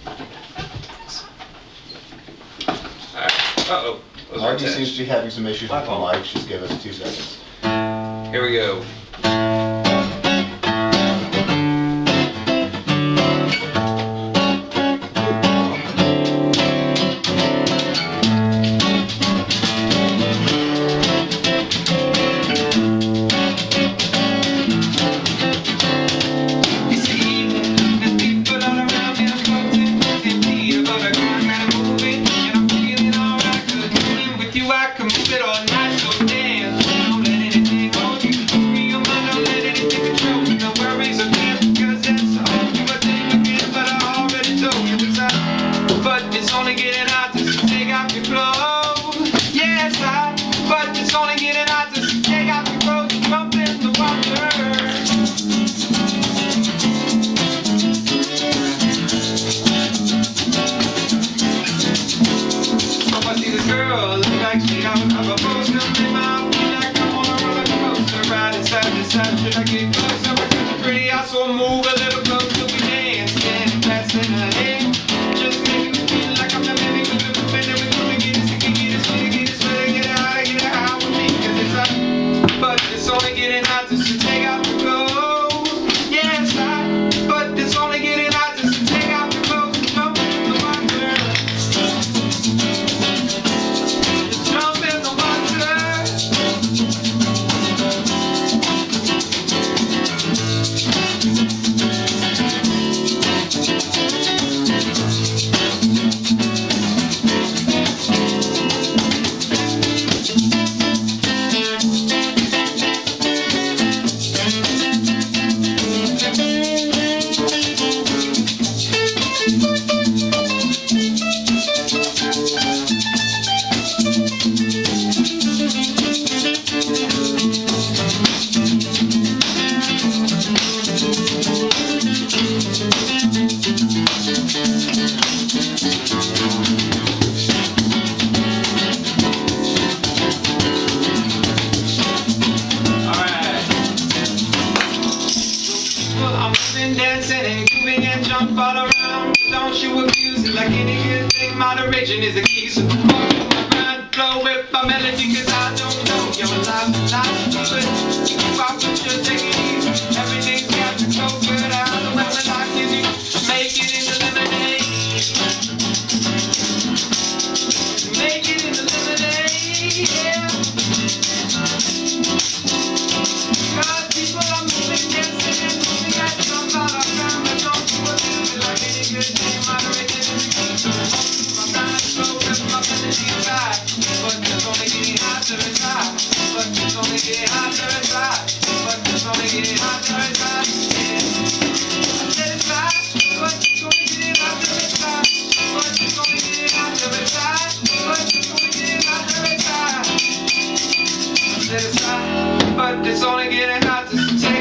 Uh-oh. Augie seems to be having some issues with the mic. Just give us 2 seconds. Here we go. Should I get closer? Pretty, I saw move a little closer. We dance, and that's in the head. Just make me feel like I'm the baby with the better. We gonna get it, get it, get it, get it out with me. Cause it's hot, but it's only getting hot just to take out the clothes. Yeah, it's hot, but it's only getting hot just to take out the clothes and jump in the water. Just jump in the water. Dancing and grooving and jump all around. Don't you abuse it like any good thing. Moderation is the key. So fuck my grind, flow with my melody. Cause I don't know you're alive, but you can pop with your take it easy. Everything's got to go good out. The weapon I give you, make it into lemonade. Make it into lemonade, yeah. Cause people are moving, dancing and moving at jump all around. But don't you abuse it like any good thing. Moderation is the key. So my grind, flow with my melody inside. But it's only getting hotter inside. But it's only getting hotter inside. But it's only getting hotter inside. Yeah. I said it's hot, but it's only getting hotter inside. But it's only getting hotter inside. But it's only getting hotter inside. I said it's hot, but it's only getting hotter inside.